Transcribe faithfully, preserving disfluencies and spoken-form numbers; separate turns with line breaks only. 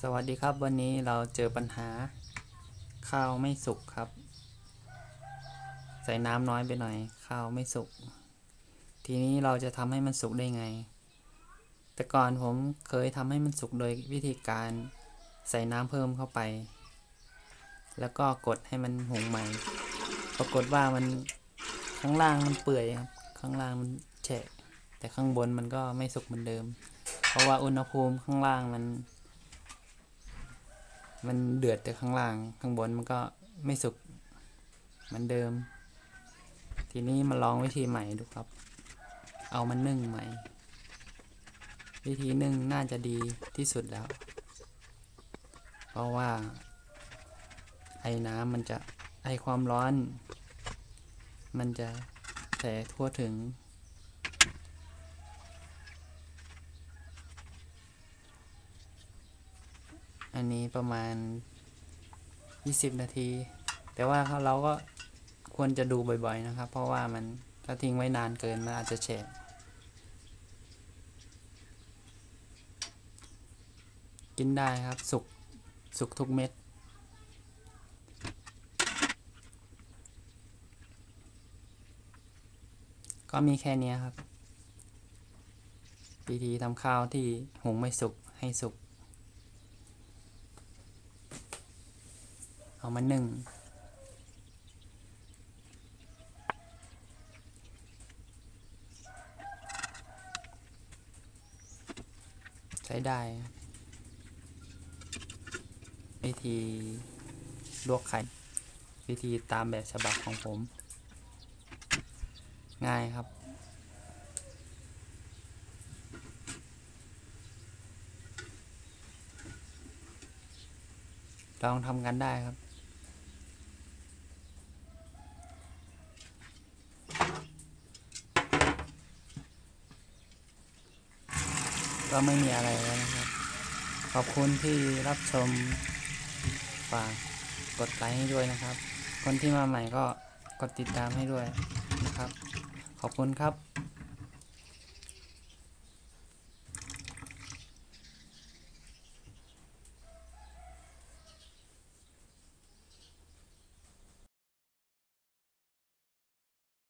สวัสดีครับวันนี้เราเจอปัญหาข้าวไม่สุกครับใส่น้ำน้อยไปหน่อยข้าวไม่สุกทีนี้เราจะทำให้มันสุกได้ไงแต่ก่อนผมเคยทำให้มันสุกโดยวิธีการใส่น้ำเพิ่มเข้าไปแล้วก็กดให้มันหุงใหม่ปรากฏว่ามันข้างล่างมันเปื่อยครับข้างล่างมันแฉะแต่ข้างบนมันก็ไม่สุกเหมือนเดิมเพราะว่าอุณหภูมิข้างล่างมันมันเดือดแต่ข้างล่างข้างบนมันก็ไม่สุกเหมือนเดิมทีนี้มาลองวิธีใหม่ดูครับเอามันนึ่งใหม่วิธีนึ่งน่าจะดีที่สุดแล้วเพราะว่าไอ้น้ำมันจะไอความร้อนมันจะแผ่ทั่วถึงอันนี้ประมาณยี่สิบนาทีแต่ว่าเราก็ควรจะดูบ่อยๆนะครับเพราะว่ามันถ้าทิ้งไว้นานเกินมันอาจจะแฉะกินได้ครับสุกสุกทุกเม็ดก็มีแค่นี้ครับวิธีทำข้าวที่หุงไม่สุกให้สุกเอามานึ่งใช้ได้วิธีลวกไข่วิธีตามแบบฉบับของผมง่ายครับลองทำกันได้ครับก็ไม่มีอะไรแล้วนะครับขอบคุณที่รับชมฝากกดไลค์ให้ด้วยนะครับคนที่มาใหม่ก็กดติดตามให้ด้วยนะครับขอบคุณครับ